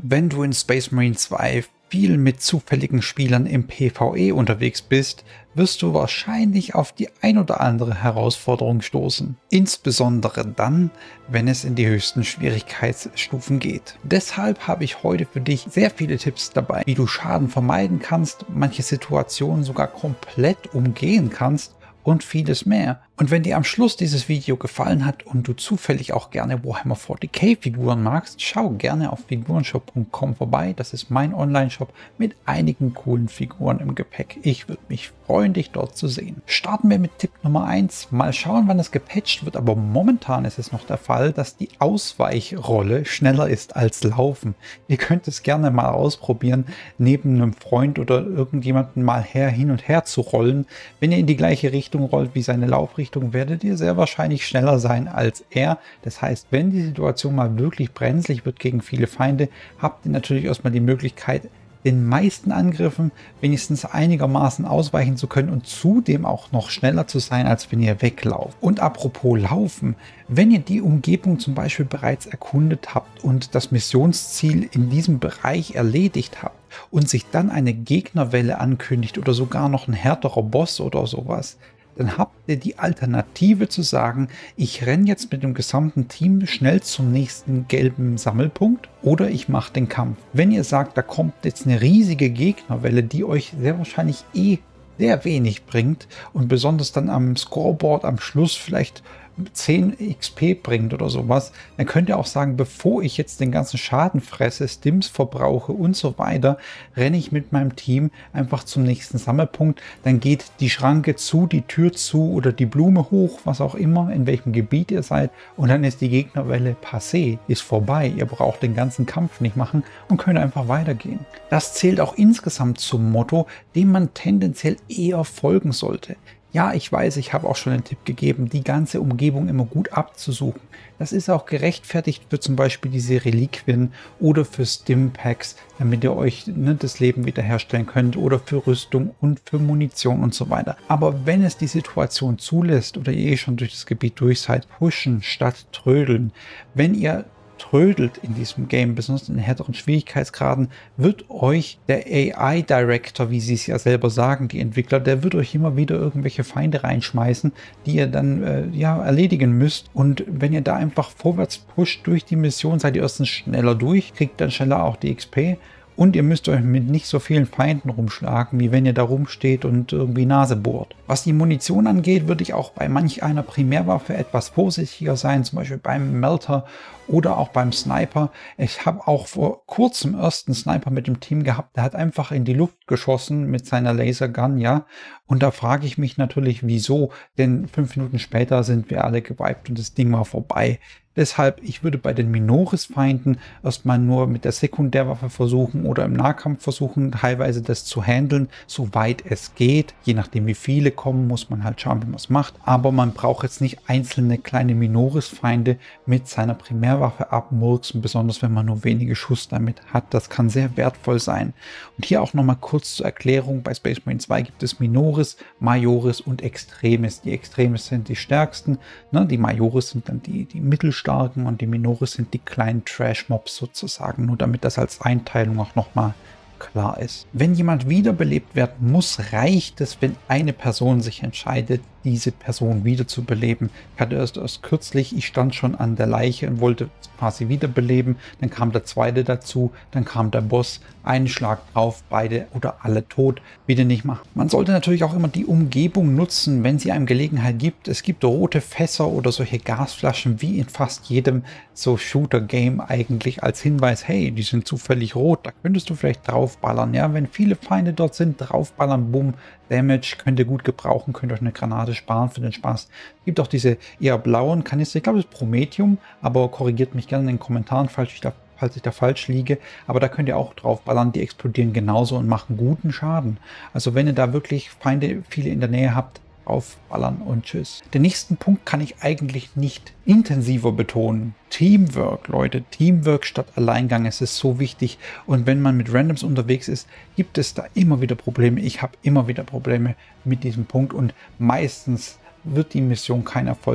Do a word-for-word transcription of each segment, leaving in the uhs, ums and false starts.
Wenn du in Space Marine zwei viel mit zufälligen Spielern im PvE unterwegs bist, wirst du wahrscheinlich auf die ein oder andere Herausforderung stoßen. Insbesondere dann, wenn es in die höchsten Schwierigkeitsstufen geht. Deshalb habe ich heute für dich sehr viele Tipps dabei, wie du Schaden vermeiden kannst, manche Situationen sogar komplett umgehen kannst und vieles mehr. Und wenn dir am Schluss dieses Video gefallen hat und du zufällig auch gerne Warhammer forty K Figuren magst, schau gerne auf figurenshop punkt com vorbei. Das ist mein Online-Shop mit einigen coolen Figuren im Gepäck. Ich würde mich freuen, dich dort zu sehen. Starten wir mit Tipp Nummer eins. Mal schauen, wann das gepatcht wird, aber momentan ist es noch der Fall, dass die Ausweichrolle schneller ist als Laufen. Ihr könnt es gerne mal ausprobieren, neben einem Freund oder irgendjemanden mal her hin und her zu rollen. Wenn ihr in die gleiche Richtung rollt wie seine Laufrichtung, werdet ihr sehr wahrscheinlich schneller sein als er. Das heißt, wenn die Situation mal wirklich brenzlig wird gegen viele Feinde, habt ihr natürlich erstmal die Möglichkeit, den meisten Angriffen wenigstens einigermaßen ausweichen zu können und zudem auch noch schneller zu sein, als wenn ihr weglauft. Und apropos Laufen, wenn ihr die Umgebung zum Beispiel bereits erkundet habt und das Missionsziel in diesem Bereich erledigt habt und sich dann eine Gegnerwelle ankündigt oder sogar noch ein härterer Boss oder sowas, dann habt ihr die Alternative zu sagen, ich renne jetzt mit dem gesamten Team schnell zum nächsten gelben Sammelpunkt oder ich mache den Kampf. Wenn ihr sagt, da kommt jetzt eine riesige Gegnerwelle, die euch sehr wahrscheinlich eh sehr wenig bringt und besonders dann am Scoreboard am Schluss vielleicht zehn X P bringt oder sowas, dann könnt ihr auch sagen, bevor ich jetzt den ganzen Schaden fresse, Stims verbrauche und so weiter, renne ich mit meinem Team einfach zum nächsten Sammelpunkt. Dann geht die Schranke zu, die Tür zu oder die Blume hoch, was auch immer, in welchem Gebiet ihr seid, und dann ist die Gegnerwelle passé, ist vorbei. Ihr braucht den ganzen Kampf nicht machen und könnt einfach weitergehen. Das zählt auch insgesamt zum Motto, dem man tendenziell eher folgen sollte. Ja, ich weiß, ich habe auch schon einen Tipp gegeben, die ganze Umgebung immer gut abzusuchen. Das ist auch gerechtfertigt für zum Beispiel diese Reliquien oder für Stimpacks, damit ihr euch ne, das Leben wiederherstellen könnt, oder für Rüstung und für Munition und so weiter. Aber wenn es die Situation zulässt oder ihr eh schon durch das Gebiet durch seid, pushen statt trödeln. Wenn ihr trödelt in diesem Game, besonders in härteren Schwierigkeitsgraden, wird euch der A I Director, wie sie es ja selber sagen, die Entwickler, der wird euch immer wieder irgendwelche Feinde reinschmeißen, die ihr dann äh, ja erledigen müsst. Und wenn ihr da einfach vorwärts pusht durch die Mission, seid ihr erstens schneller durch, kriegt dann schneller auch die X P. Und ihr müsst euch mit nicht so vielen Feinden rumschlagen, wie wenn ihr da rumsteht und irgendwie Nase bohrt. Was die Munition angeht, würde ich auch bei manch einer Primärwaffe etwas vorsichtiger sein, zum Beispiel beim Melter oder auch beim Sniper. Ich habe auch vor kurzem erst einen Sniper mit dem Team gehabt, der hat einfach in die Luft geschossen mit seiner Lasergun, ja. Und da frage ich mich natürlich, wieso, denn fünf Minuten später sind wir alle gewiped und das Ding war vorbei. Deshalb, ich würde bei den Minoris-Feinden erstmal nur mit der Sekundärwaffe versuchen oder im Nahkampf versuchen, teilweise das zu handeln, soweit es geht. Je nachdem, wie viele kommen, muss man halt schauen, wie man es macht. Aber man braucht jetzt nicht einzelne kleine Minoris-Feinde mit seiner Primärwaffe abmurksen, besonders wenn man nur wenige Schuss damit hat. Das kann sehr wertvoll sein. Und hier auch nochmal kurz zur Erklärung. Bei Space Marine zwei gibt es Minoris, Majoris und Extremis. Die Extremis sind die stärksten, ne? Die Majoris sind dann die, die mittelstarken und die Minoris sind die kleinen Trash-Mobs sozusagen, nur damit das als Einteilung auch nochmal klar ist. Wenn jemand wiederbelebt werden muss, reicht es, wenn eine Person sich entscheidet, diese Person wiederzubeleben. Ich hatte erst, erst kürzlich, ich stand schon an der Leiche und wollte quasi wiederbeleben, dann kam der zweite dazu, dann kam der Boss, einen Schlag drauf, beide oder alle tot, bitte nicht machen. Man sollte natürlich auch immer die Umgebung nutzen, wenn sie einem Gelegenheit gibt. Es gibt rote Fässer oder solche Gasflaschen, wie in fast jedem so Shooter-Game eigentlich, als Hinweis, hey, die sind zufällig rot, da könntest du vielleicht draufballern. Ja, wenn viele Feinde dort sind, draufballern, bumm, Damage könnt ihr gut gebrauchen, könnt euch eine Granate sparen für den Spaß. Es gibt auch diese eher blauen Kanister, ich glaube, das ist Prometium, aber korrigiert mich gerne in den Kommentaren, falls ich da, falls ich da falsch liege. Aber da könnt ihr auch draufballern, die explodieren genauso und machen guten Schaden. Also wenn ihr da wirklich Feinde viele in der Nähe habt, aufballern und tschüss. Den nächsten Punkt kann ich eigentlich nicht intensiver betonen. Teamwork, Leute. Teamwork statt Alleingang. Es ist so wichtig. Und wenn man mit Randoms unterwegs ist, gibt es da immer wieder Probleme. Ich habe immer wieder Probleme mit diesem Punkt und meistens wird die Mission kein Erfolg,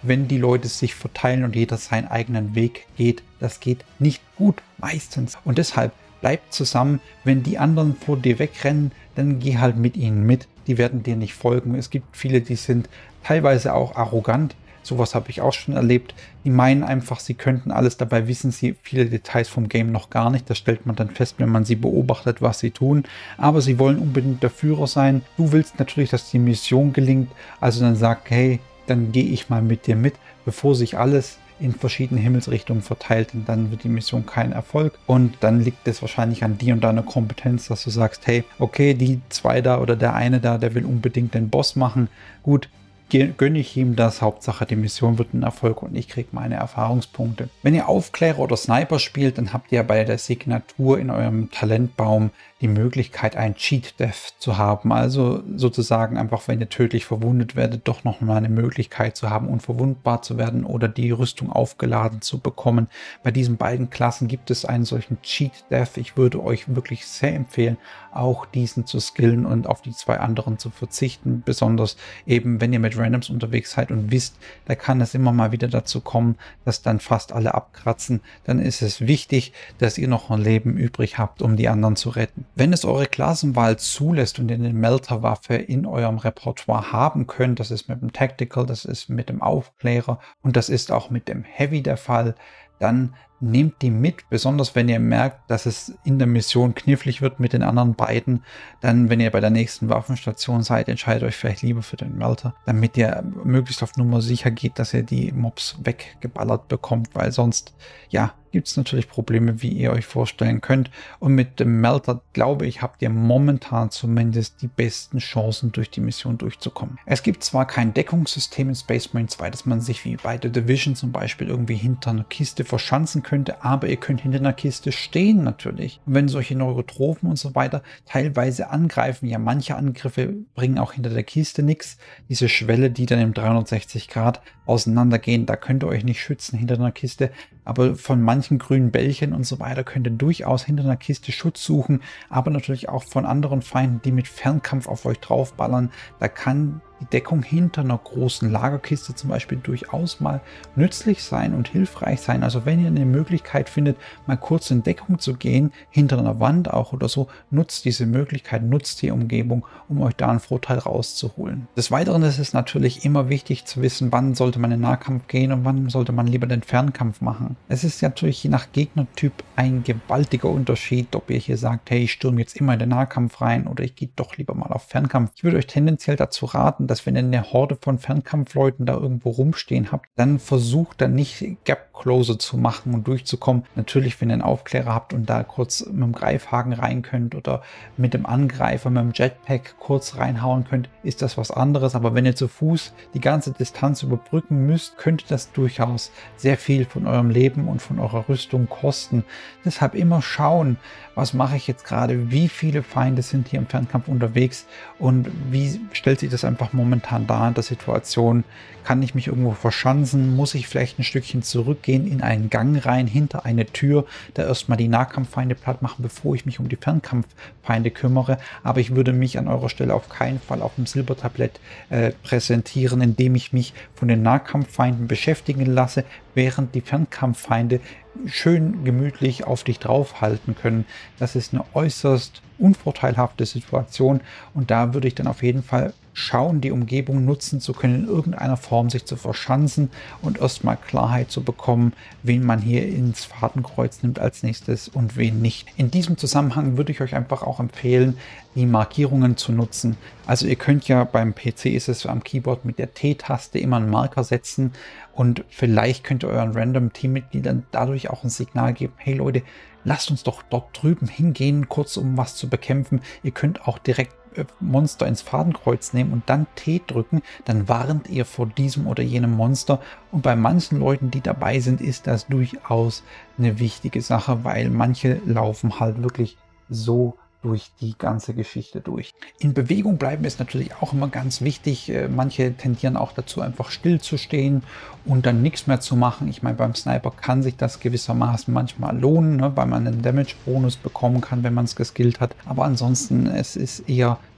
wenn die Leute sich verteilen und jeder seinen eigenen Weg geht. Das geht nicht gut, meistens. Und deshalb bleibt zusammen. Wenn die anderen vor dir wegrennen, dann geh halt mit ihnen mit. Die werden dir nicht folgen. Es gibt viele, die sind teilweise auch arrogant. Sowas habe ich auch schon erlebt. Die meinen einfach, sie könnten alles. Dabei wissen sie viele Details vom Game noch gar nicht. Das stellt man dann fest, wenn man sie beobachtet, was sie tun. Aber sie wollen unbedingt der Führer sein. Du willst natürlich, dass die Mission gelingt. Also dann sag, hey, dann gehe ich mal mit dir mit, bevor sich alles in verschiedene Himmelsrichtungen verteilt, und dann wird die Mission kein Erfolg. Und dann liegt es wahrscheinlich an dir und deiner Kompetenz, dass du sagst, hey, okay, die zwei da oder der eine da, der will unbedingt den Boss machen. Gut, gönne ich ihm das. Hauptsache, die Mission wird ein Erfolg und ich kriege meine Erfahrungspunkte. Wenn ihr Aufklärer oder Sniper spielt, dann habt ihr bei der Signatur in eurem Talentbaum die Möglichkeit, ein Cheat Death zu haben. Also sozusagen einfach, wenn ihr tödlich verwundet werdet, doch noch mal eine Möglichkeit zu haben, unverwundbar zu werden oder die Rüstung aufgeladen zu bekommen. Bei diesen beiden Klassen gibt es einen solchen Cheat Death. Ich würde euch wirklich sehr empfehlen, auch diesen zu skillen und auf die zwei anderen zu verzichten. Besonders eben, wenn ihr mit Randoms unterwegs seid und wisst, da kann es immer mal wieder dazu kommen, dass dann fast alle abkratzen. Dann ist es wichtig, dass ihr noch ein Leben übrig habt, um die anderen zu retten. Wenn es eure Klassenwahl zulässt und ihr eine Melterwaffe in eurem Repertoire haben könnt, das ist mit dem Tactical, das ist mit dem Aufklärer und das ist auch mit dem Heavy der Fall, dann nehmt die mit, besonders wenn ihr merkt, dass es in der Mission knifflig wird mit den anderen beiden. Dann, wenn ihr bei der nächsten Waffenstation seid, entscheidet euch vielleicht lieber für den Melter, damit ihr möglichst auf Nummer sicher geht, dass ihr die Mobs weggeballert bekommt, weil sonst, ja, gibt es natürlich Probleme, wie ihr euch vorstellen könnt. Und mit dem Melter, glaube ich, habt ihr momentan zumindest die besten Chancen, durch die Mission durchzukommen. Es gibt zwar kein Deckungssystem in Space Marine zwei, dass man sich wie bei The Division zum Beispiel irgendwie hinter einer Kiste verschanzen könnte, aber ihr könnt hinter einer Kiste stehen natürlich. Und wenn solche Neurotrophen und so weiter teilweise angreifen, ja, manche Angriffe bringen auch hinter der Kiste nichts. Diese Schwelle, die dann im dreihundertsechzig Grad auseinandergehen, da könnt ihr euch nicht schützen hinter einer Kiste, aber von manchen grünen Bällchen und so weiter könnt ihr durchaus hinter einer Kiste Schutz suchen, aber natürlich auch von anderen Feinden, die mit Fernkampf auf euch draufballern. Da kann die Deckung hinter einer großen Lagerkiste zum Beispiel durchaus mal nützlich sein und hilfreich sein. Also wenn ihr eine Möglichkeit findet, mal kurz in Deckung zu gehen, hinter einer Wand auch oder so, nutzt diese Möglichkeit, nutzt die Umgebung, um euch da einen Vorteil rauszuholen. Des Weiteren ist es natürlich immer wichtig zu wissen, wann sollte man in den Nahkampf gehen und wann sollte man lieber den Fernkampf machen. Es ist natürlich je nach Gegnertyp ein gewaltiger Unterschied, ob ihr hier sagt, hey, ich stürme jetzt immer in den Nahkampf rein oder ich gehe doch lieber mal auf Fernkampf. Ich würde euch tendenziell dazu raten, dass wenn ihr eine Horde von Fernkampfleuten da irgendwo rumstehen habt, dann versucht dann nicht Gap Closer zu machen und durchzukommen. Natürlich, wenn ihr einen Aufklärer habt und da kurz mit dem Greifhaken rein könnt oder mit dem Angreifer, mit dem Jetpack kurz reinhauen könnt, ist das was anderes. Aber wenn ihr zu Fuß die ganze Distanz überbrücken müsst, könnte das durchaus sehr viel von eurem Leben und von eurer Rüstung kosten. Deshalb immer schauen, was mache ich jetzt gerade, wie viele Feinde sind hier im Fernkampf unterwegs und wie stellt sich das einfach momentan dar in der Situation. Kann ich mich irgendwo verschanzen? Muss ich vielleicht ein Stückchen zurückgehen in einen Gang rein, hinter eine Tür, da erstmal die Nahkampffeinde platt machen, bevor ich mich um die Fernkampffeinde kümmere? Aber ich würde mich an eurer Stelle auf keinen Fall auf dem Silbertablett äh, präsentieren, indem ich mich von den Nahkampffeinden beschäftigen lasse, während die Fernkampffeinde schön gemütlich auf dich draufhalten können. Das ist eine äußerst unvorteilhafte Situation und da würde ich dann auf jeden Fall schauen, die Umgebung nutzen zu können, in irgendeiner Form sich zu verschanzen und erstmal Klarheit zu bekommen, wen man hier ins Fadenkreuz nimmt als nächstes und wen nicht. In diesem Zusammenhang würde ich euch einfach auch empfehlen, die Markierungen zu nutzen. Also ihr könnt ja beim P C ist es so am Keyboard mit der T-Taste immer einen Marker setzen und vielleicht könnt ihr euren random Teammitgliedern dadurch auch ein Signal geben, hey Leute, lasst uns doch dort drüben hingehen, kurz um was zu bekämpfen. Ihr könnt auch direkt Monster ins Fadenkreuz nehmen und dann T drücken, dann warnt ihr vor diesem oder jenem Monster. Und bei manchen Leuten, die dabei sind, ist das durchaus eine wichtige Sache, weil manche laufen halt wirklich so durch die ganze Geschichte durch. In Bewegung bleiben ist natürlich auch immer ganz wichtig. Manche tendieren auch dazu, einfach still zu stehen und dann nichts mehr zu machen. Ich meine, beim Sniper kann sich das gewissermaßen manchmal lohnen, ne, weil man einen Damage-Bonus bekommen kann, wenn man es geskillt hat. Aber ansonsten, es ist eher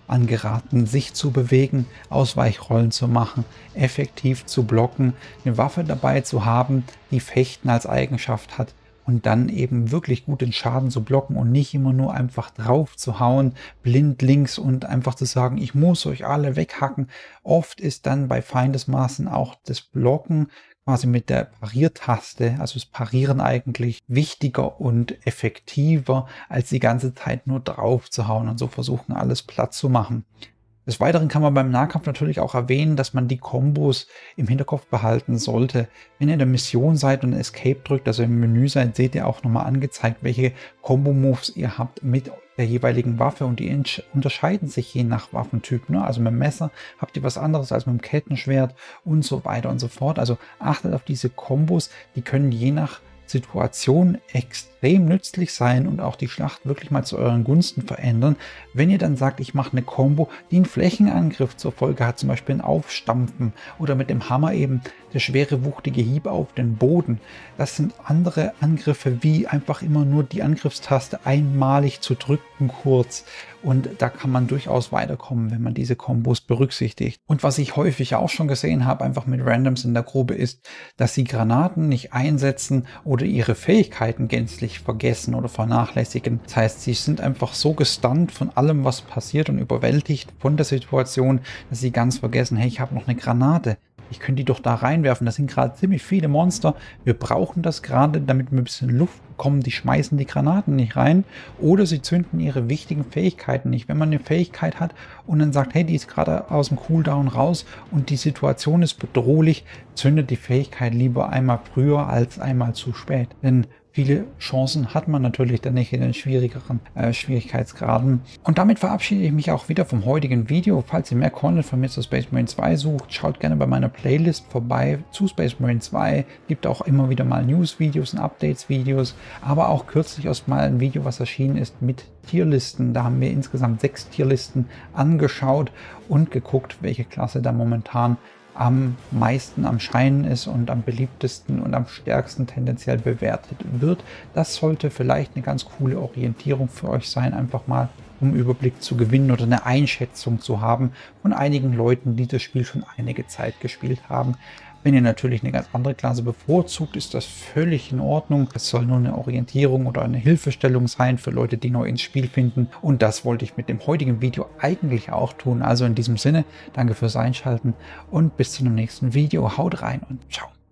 angeraten, sich zu bewegen, Ausweichrollen zu machen, effektiv zu blocken, eine Waffe dabei zu haben, die Fechten als Eigenschaft hat und dann eben wirklich gut den Schaden zu blocken und nicht immer nur einfach drauf zu hauen, blind links und einfach zu sagen, ich muss euch alle weghacken. Oft ist dann bei Feindesmaßen auch das Blocken quasi mit der Pariertaste, also das Parieren eigentlich wichtiger und effektiver, als die ganze Zeit nur drauf zu hauen und so versuchen, alles platt zu machen. Des Weiteren kann man beim Nahkampf natürlich auch erwähnen, dass man die Kombos im Hinterkopf behalten sollte. Wenn ihr in der Mission seid und Escape drückt, also im Menü seid, seht ihr auch nochmal angezeigt, welche Combo-Moves ihr habt mit der jeweiligen Waffe und die unterscheiden sich je nach Waffentyp. Ne? Also mit dem Messer habt ihr was anderes als mit dem Kettenschwert und so weiter und so fort. Also achtet auf diese Kombos, die können je nach Situation extrem nützlich sein und auch die Schlacht wirklich mal zu euren Gunsten verändern. Wenn ihr dann sagt, ich mache eine Combo, die einen Flächenangriff zur Folge hat, zum Beispiel ein Aufstampfen oder mit dem Hammer eben der schwere, wuchtige Hieb auf den Boden. Das sind andere Angriffe, wie einfach immer nur die Angriffstaste einmalig zu drücken kurz. Und da kann man durchaus weiterkommen, wenn man diese Kombos berücksichtigt. Und was ich häufig auch schon gesehen habe, einfach mit Randoms in der Grube, ist, dass sie Granaten nicht einsetzen oder ihre Fähigkeiten gänzlich vergessen oder vernachlässigen. Das heißt, sie sind einfach so gestunt von allem, was passiert und überwältigt von der Situation, dass sie ganz vergessen, hey, ich habe noch eine Granate. Ich könnte die doch da reinwerfen. Das sind gerade ziemlich viele Monster. Wir brauchen das gerade, damit wir ein bisschen Luft bekommen. Die schmeißen die Granaten nicht rein. Oder sie zünden ihre wichtigen Fähigkeiten nicht. Wenn man eine Fähigkeit hat und dann sagt, hey, die ist gerade aus dem Cooldown raus und die Situation ist bedrohlich, zündet die Fähigkeit lieber einmal früher als einmal zu spät. Denn viele Chancen hat man natürlich dann nicht in den schwierigeren äh, Schwierigkeitsgraden. Und damit verabschiede ich mich auch wieder vom heutigen Video. Falls ihr mehr Content von mir zu Space Marine zwei sucht, schaut gerne bei meiner Playlist vorbei zu Space Marine zwei. Gibt auch immer wieder mal News-Videos und Updates-Videos, aber auch kürzlich erst mal ein Video, was erschienen ist mit Tierlisten. Da haben wir insgesamt sechs Tierlisten angeschaut und geguckt, welche Klasse da momentan am meisten am Scheinen ist und am beliebtesten und am stärksten tendenziell bewertet wird. Das sollte vielleicht eine ganz coole Orientierung für euch sein, einfach mal um Überblick zu gewinnen oder eine Einschätzung zu haben von einigen Leuten, die das Spiel schon einige Zeit gespielt haben. Wenn ihr natürlich eine ganz andere Klasse bevorzugt, ist das völlig in Ordnung. Es soll nur eine Orientierung oder eine Hilfestellung sein für Leute, die neu ins Spiel finden. Und das wollte ich mit dem heutigen Video eigentlich auch tun. Also in diesem Sinne, danke fürs Einschalten und bis zu einem nächsten Video. Haut rein und ciao.